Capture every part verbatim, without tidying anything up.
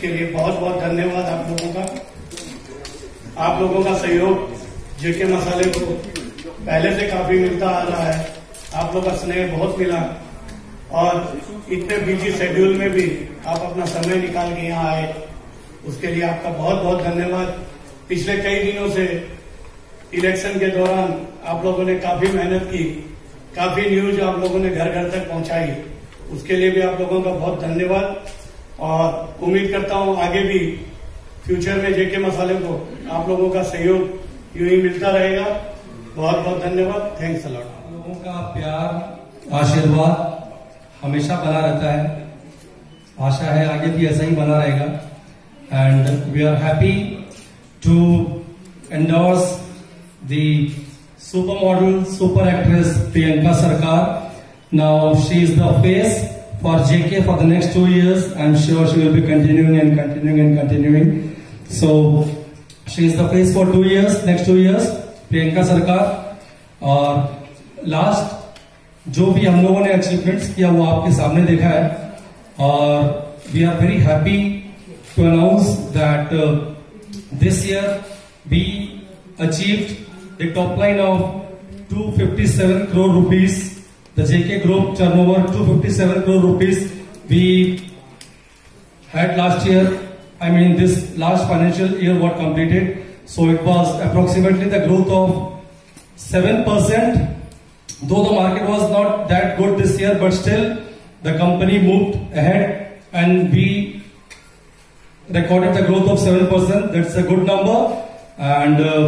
उसके लिए बहुत बहुत धन्यवाद आप लोगों का। आप लोगों का सहयोग जेके मसाले को पहले से काफी मिलता आ रहा है। आप लोग का स्नेह बहुत मिला और इतने बिजी शेड्यूल में भी आप अपना समय निकाल के यहाँ आए, उसके लिए आपका बहुत बहुत धन्यवाद। पिछले कई दिनों से इलेक्शन के दौरान आप लोगों ने काफी मेहनत की, काफी न्यूज आप लोगों ने घर घर तक पहुंचाई, उसके लिए भी आप लोगों का बहुत धन्यवाद। और उम्मीद करता हूं आगे भी फ्यूचर में जेके मसाले को आप लोगों का सहयोग यूं ही मिलता रहेगा। बहुत बहुत धन्यवाद। Thanks a lot. लोगों का प्यार आशीर्वाद हमेशा बना रहता है, आशा है आगे भी ऐसा ही बना रहेगा। And we are happy to endorse the super model super actress Priyanka Sarkar. Now she is the face for J K for the next two years. I'm sure she will be continuing and continuing and continuing. So she is the face for two years, next two years, Priyanka Sarkar. और last जो भी हम लोगों ने achievements किया वो आपके सामने देखा है और we are very happy to announce that uh, this year we achieved a top line of two hundred fifty-seven crore rupees. The J K Group turnover two hundred fifty-seven crore rupees we had last year. I mean this last financial year what completed. So it was approximately the growth of seven percent. Though the market was not that good this year, but still the company moved ahead and we recorded the growth of seven percent. That's a good number. And uh,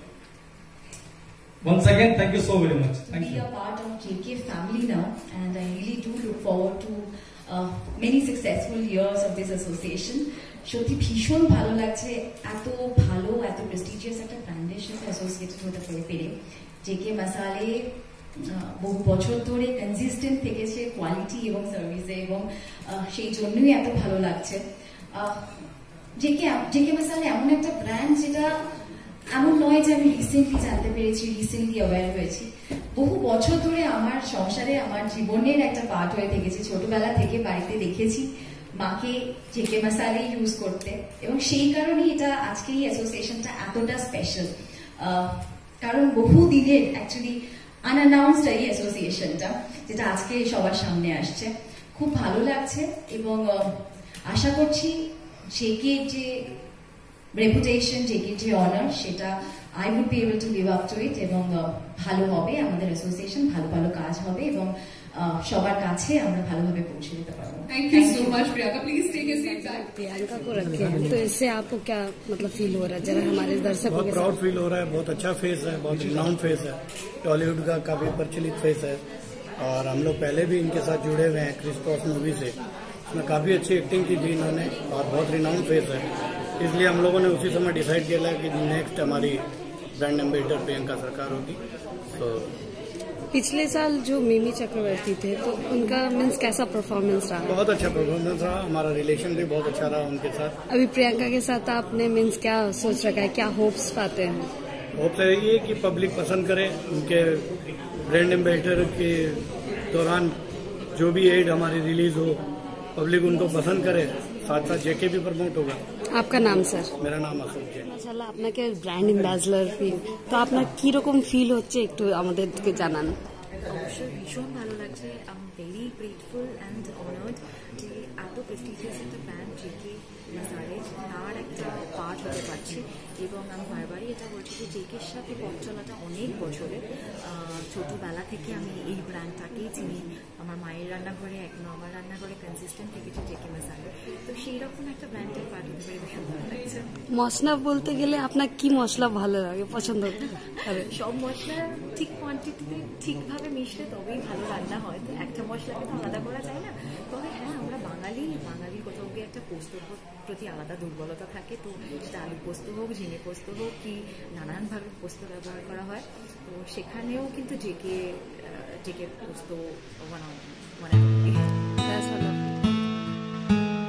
once again, thank you so very much. Thank you. We are part of J K family now, and I really do look forward to uh, many successful years of this association. সত্যি ভীষণ ভালো লাগছে এত ভালো এত prestigious একটা ব্র্যান্ডের সাথে অ্যাসোসিয়েটেড হতে পেরে। জেকে মাসালে বহু বছর ধরে কনসিস্টেন্ট থেকেছে কোয়ালিটি এবং সার্ভিসে, এবং সেই জন্যই এত ভালো লাগছে। জেকে জেকে মাসালে এমন একটা ব্র্যান্ড যেটা এমন নয় যে আমি রিসেন্টলি জানতে পেরেছি, রিসেন্টলি অ্যাওয়্যার হয়েছি। বহু বছর ধরে আমার সংসারে আমার জীবনের একটা পার্ট হয়ে থেকেছে। ছোটবেলা থেকে বাড়িতে দেখেছি মাকে জেকে মাসালে ইউজ করতে, এবং সেই কারণেই এটা আজকে এই অ্যাসোসিয়েশনটা এতটা স্পেশাল। কারণ বহু দিনের অ্যাকচুয়ালি আনঅ্যানাউন্সড এই অ্যাসোসিয়েশনটা, যেটা আজকে সবার সামনে আসছে। খুব ভালো লাগছে এবং আশা করছি জেকে যে রেপুটেশন, জেকে যে অনার, সেটা I would be able to live up to it, এবং ভালো হবে আমাদের অ্যাসোসিয়েশন, ভালো ভালো কাজ হবে এবং সবার কাছে আমরা ভালোভাবে পৌঁছে দিতে পারবো। Thank you so much Priyanka, please take a seat back. Priyanka को रखे हैं तो इससे आपको क्या मतलब फील हो रहा है, जरा हमारे दर्शकों बहुत प्राउड फील हो रहा है। बहुत अच्छा फेस है, बहुत रिनाउंड फेस है, टॉलीवुड का काफी प्रचलित फेस है और हम लोग पहले भी इनके साथ जुड़े हुए हैं क्रिस क्रॉस मूवी से। इसमें काफी अच्छी एक्टिंग की थी इन्होंने और बहुत रिनाउंड फेस है, इसलिए हम लोगों ने उसी समय डिसाइड किया कि नेक्स्ट हमारी ब्रांड एम्बेसडर प्रियंका सरकार होगी। तो पिछले साल जो मिमी चक्रवर्ती थे तो उनका मीन्स कैसा परफॉर्मेंस रहा? बहुत अच्छा परफॉर्मेंस रहा, हमारा रिलेशन भी बहुत अच्छा रहा उनके साथ। अभी प्रियंका के साथ आपने मीन्स क्या सोच रखा है, क्या होप्स पाते हैं? होप्स है ये कि पब्लिक पसंद करे, उनके ब्रांड एम्बेसडर के दौरान जो भी एड हमारी रिलीज हो पब्लिक उनको पसंद करे, साथ साथ जेके भी प्रमोट होगा। आपका नाम सर? मेरा नाम अशोक जैन। মাশাআল্লাহ, আপনাকে ব্র্যান্ড অ্যাম্বাসেডর ফিল, তো আপনার কি রকম ফিল হচ্ছে একটু আমাদেরকে জানান। অবশ্যই ভীষণ ভালো লাগছে। I am very grateful and honoured যে এত প্রেস্টিজিয়াস একটা ব্র্যান্ড জেকে মাসালে তার একটা পার্ট হতে পারছি, এবং আমি বারবারই এটা বলছি যে জেকের সাথে পথ চলাটা অনেক বছরের। ছোটোবেলা থেকে আমি এই ব্র্যান্ডটাকেই চিনি, আমার মায়ের রান্নাঘরে এখনো আমার রান্নাঘরে কনসিস্টেন্ট থেকেছে জেকে মাসালে, তো সেই রকম একটা ব্র্যান্ডের পার্ট হতে পেরে ভীষণ ভালো লাগছে। মশলা বলতে গেলে আপনার কি মশলা ভালো লাগে, পছন্দ? সব মশলা ঠিক কোয়ান্টিটিতে ঠিকভাবে মিশলে তবেই ভালো রান্না হয়, তো একটা মশলাকে তো আলাদা করা যায় না। তবে হ্যাঁ, আমরা বাঙালি বাঙালি কোথাও গিয়ে একটা পোস্তর প্রতি আলাদা দুর্বলতা থাকে, তো সেটা আলু পোস্ত হোক, ঝিঙে পোস্ত হোক, কি নানানভাবে পোস্ত ব্যবহার করা হয়, তো সেখানেও কিন্তু জেকে জেকে পোস্ত বানানো মানে